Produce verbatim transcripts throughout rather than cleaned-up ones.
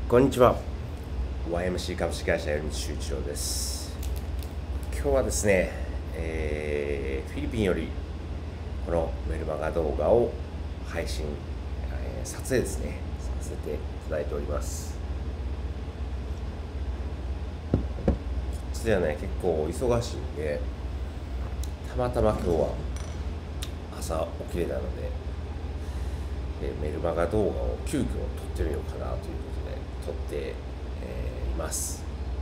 こんにちは。ワイエムシー 株式会社より修一郎です。今日はですね、えーフィリピンよりこのメルマガ動画を配信、えー撮影ですね、させていただいております。こっちではね、結構忙しいんで、たまたま今日は朝起きれたので、えーメルマガ動画を急遽撮ってみようかなということで撮って、えーいます。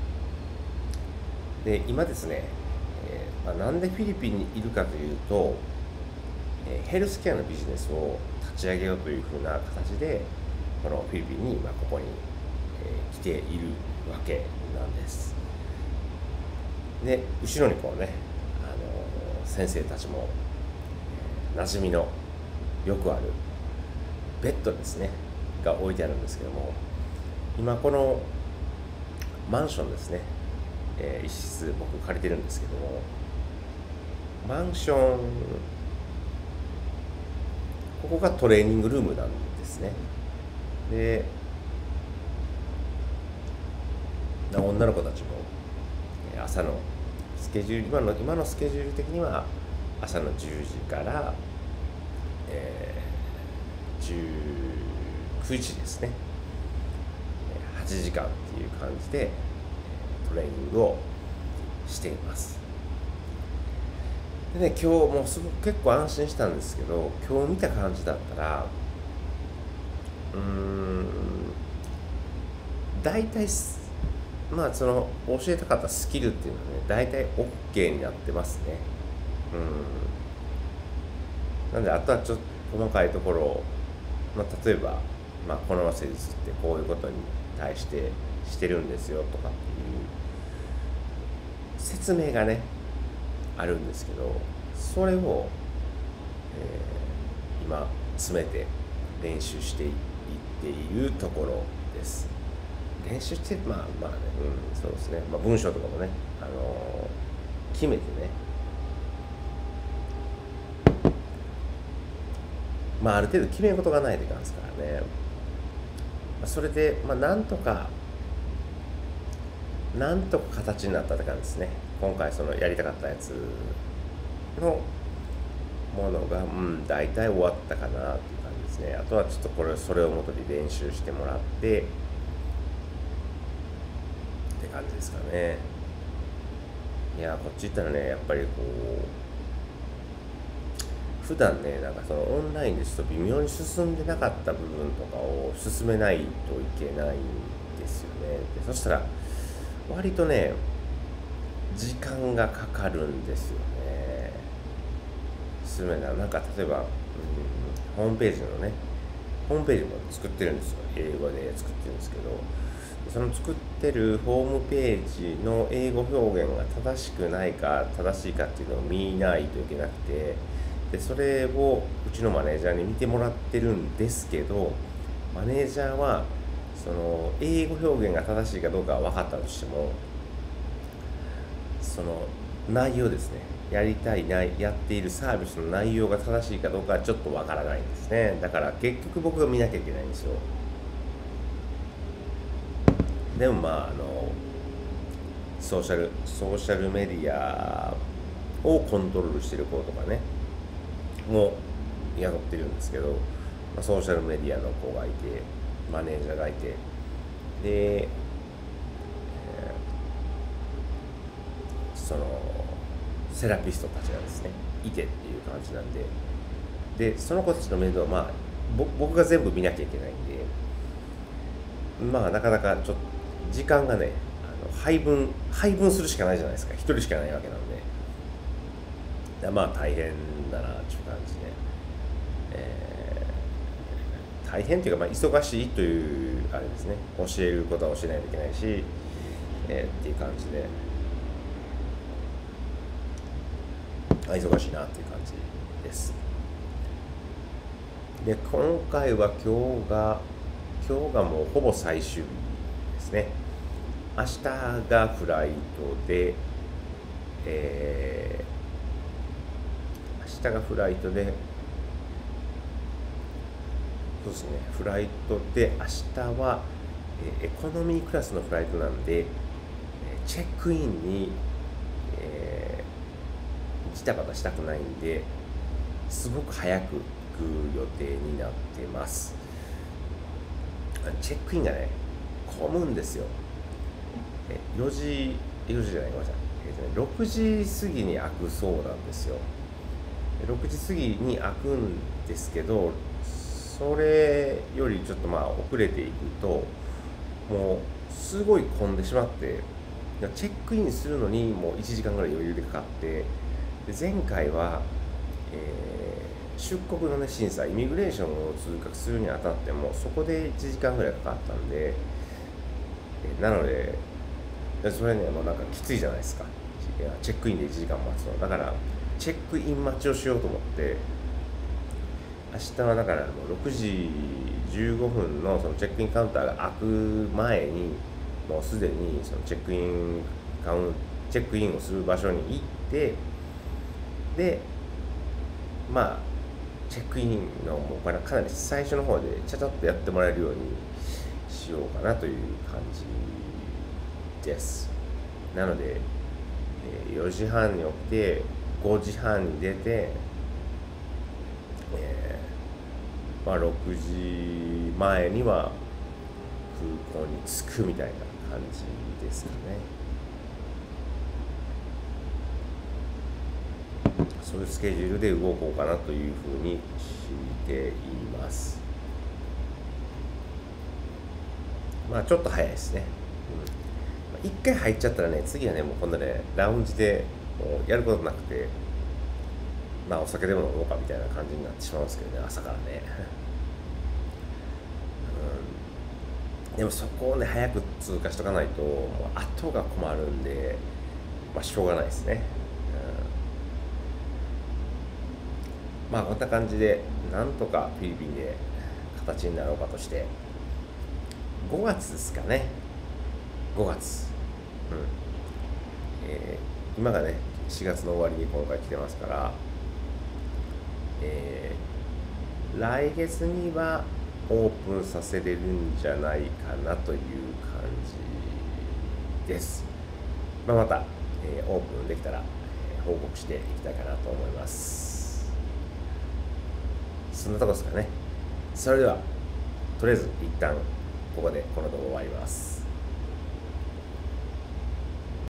で今ですね、えーまあ、なんでフィリピンにいるかというと、えーヘルスケアのビジネスを立ち上げようというふうな形でこのフィリピンに、まあ、ここに、えー来ているわけなんです。で後ろにこうね、あのー先生たちも、えー馴染みのよくあるベッドですねが置いてあるんですけども、今このマンションですね、えー一室僕借りてるんですけども、マンションここがトレーニングルームなんですね。でな女の子たちもえー朝のスケジュール今の今のスケジュール的には朝のじゅうじから、えーじゅうくじですね、えーはちじかんっていう感じでえートレーニングをしています。でね、今日もうすごく結構安心したんですけど、今日見た感じだったらうーん大体すまあその教えたかったスキルっていうのはね、大体 OK になってますね。うんなんであとはちょっと細かいところを、まあ、例えば、まあ、この施術ってこういうことに対してしてるんですよとかっていう説明がねあるんですけど、それを、えー今詰めて練習していっているところです。練習してまあまあね、うん、そうですね、まあ、文章とかもね、あのー決めてね、まあある程度決め事がないといかんですからね、まあ、それで、まあ、なんとかなんとか形になったって感じですね。今回そのやりたかったやつのものが、うん、大体終わったかなっていう感じですね。あとはちょっとこれそれを元に練習してもらってって感じですかね。いやこっち行ったらね、やっぱりこう普段ね、なんかそのオンラインでちょっと微妙に進んでなかった部分とかを進めないといけないんですよね。でそしたら割とね時間がかかるんですよね。進めななんか例えば、うん、ホームページのねホームページも作ってるんですよ。英語で作ってるんですけど、その作ってるホームページの英語表現が正しくないか正しいかっていうのを見ないといけなくて、でそれをうちのマネージャーに見てもらってるんですけど、マネージャーはその英語表現が正しいかどうかは分かったとしても、その内容ですね、やりたいないやっているサービスの内容が正しいかどうかはちょっとわからないんですね。だから結局僕が見なきゃいけないんですよ。でもまああのソーシャルソーシャルメディアをコントロールしてる子とかねも雇ってるんですけど、まあ、ソーシャルメディアの子がいて、マネージャーがいて、で、えーそのセラピストたちがですねいてっていう感じなんで、でその子たちの面倒はまあぼ僕が全部見なきゃいけないんで、まあなかなかちょっと時間がね、あの配分配分するしかないじゃないですか。一人しかないわけなんで、だまあ大変だなっていう感じで、えー大変っていうか、まあ、忙しいというあれですね。教えることは教えないといけないし、えーっていう感じで、あ忙しいなっていう感じです。で今回は今日が今日がもうほぼ最終日ですね。明日がフライトで、えー明日がフライトで、そうですね、フライトで明日は、 エコノミークラスのフライトなんで、チェックインに、えー、ジタバタしたくないんですごく早く行く予定になってます。チェックインがね混むんですよ。よじよじじゃないごめんなさい、えーとね、ろくじ過ぎに開くそうなんですよ。ろくじ過ぎに開くんですけど、それよりちょっとまあ遅れていくともうすごい混んでしまって、チェックインするのにもういちじかんぐらい余裕でかかって、で前回は、えー、出国の、ね、審査イミグレーションを通過するにあたってもそこでいちじかんぐらいかかったんで、えー、なのでそれねもうなんかきついじゃないですか。いやチェックインでいちじかん待つのだから、チェックイン待ちをしようと思って、明日はだからもうろくじじゅうごふんのそのチェックインカウンターが開く前にもうすでにそのチェックインカウンチェックインをする場所に行って、でまあチェックインのもうこれかなり最初の方でちゃちゃっとやってもらえるようにしようかなという感じです。なのでよじはんに起きてごじはんに出て、えー、まあろくじまえには空港に着くみたいな感じですかね。そういうスケジュールで動こうかなというふうにしています。まあちょっと早いですね。一、うん、回入っちゃったらね、次はねもう今度ねラウンジでもうやることなくて、まあお酒でも飲もうかみたいな感じになってしまうんですけどね、朝からね。うん、でもそこをね早く通過しとかないともう後が困るんで、まあしょうがないですね。うん、まあこんな感じでなんとかフィリピンで形になろうかとして、ごがつですかね。ごがつ、うんえー、今がねしがつの終わりに今回来てますから、えー、来月にはオープンさせれるんじゃないかなという感じです。まあ、また、えー、オープンできたら、えー、報告していきたいかなと思います。そんなとこですかね。それではとりあえず一旦ここでこの動画終わります。